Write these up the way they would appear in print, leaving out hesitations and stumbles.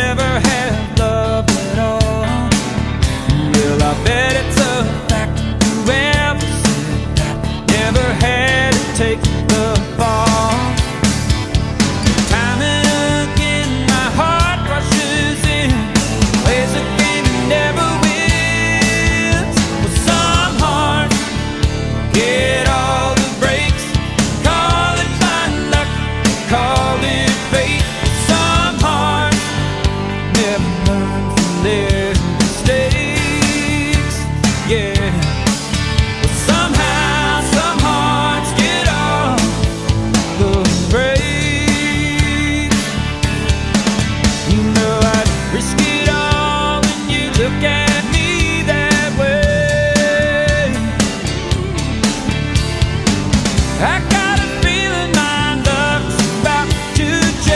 never have loved at all. Well, I bet it's a fact. Whoever said that never had to take the fall. Time and again my heart rushes in, plays a game and never wins. Well, some hearts get all the breaks, call it bad luck, call it fate. Some hearts never learn from their mistakes, yeah. Well, somehow some hearts get all the breaks. You know I'd risk it all when you look at me that way. I got a feeling my love's about to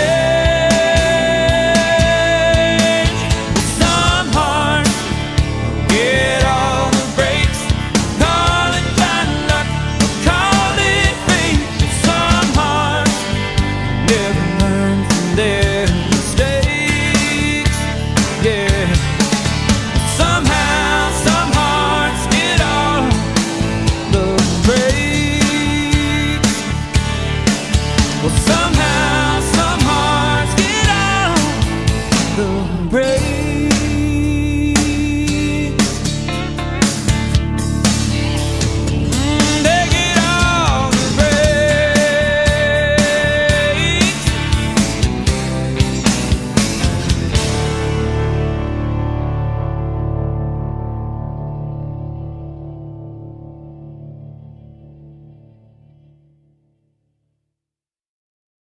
change. Some hearts get all the breaks, call it bad luck, or call it fate. Some hearts never learn from their mistakes, yeah. Somehow some hearts get all the breaks. Well, somehow some hearts get all the breaks.